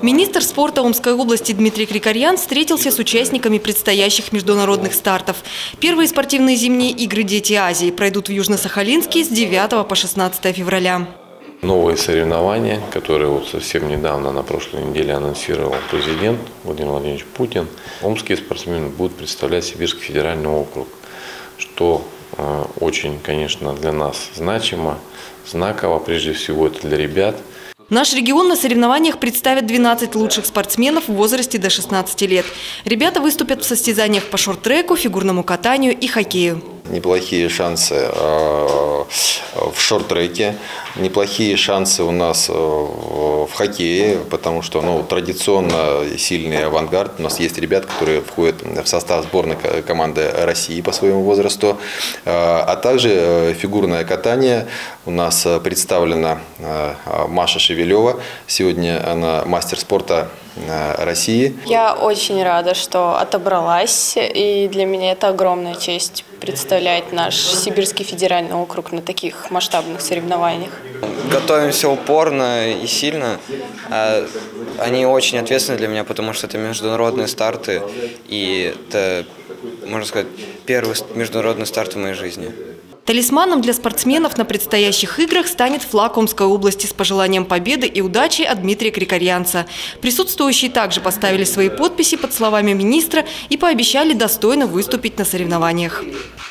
Министр спорта Омской области Дмитрий Крикарьян встретился с участниками предстоящих международных стартов. Первые спортивные зимние игры «Дети Азии» пройдут в Южно-Сахалинске с 9 по 16 февраля. Новые соревнования, которые вот совсем недавно, на прошлой неделе, анонсировал президент Владимир Владимирович Путин. Омские спортсмены будут представлять Сибирский федеральный округ, что очень, конечно, для нас значимо, знаково, прежде всего это для ребят. Наш регион на соревнованиях представит 12 лучших спортсменов в возрасте до 16 лет. Ребята выступят в состязаниях по шорт-треку, фигурному катанию и хоккею. Неплохие шансы в шорт-треке, неплохие шансы у нас в хоккее, потому что традиционно сильный авангард. У нас есть ребята, которые входят в состав сборной команды России по своему возрасту. А также фигурное катание. У нас представлена Маша Шевелева. Сегодня она мастер спорта России. Я очень рада, что отобралась, и для меня это огромная честь представлять наш Сибирский федеральный округ на таких масштабных соревнованиях. Готовимся упорно и сильно. Они очень ответственны для меня, потому что это международные старты, и это, можно сказать, первый международный старт в моей жизни. Талисманом для спортсменов на предстоящих играх станет флаг Омской области с пожеланием победы и удачи от Дмитрия Крикарьянца. Присутствующие также поставили свои подписи под словами министра и пообещали достойно выступить на соревнованиях.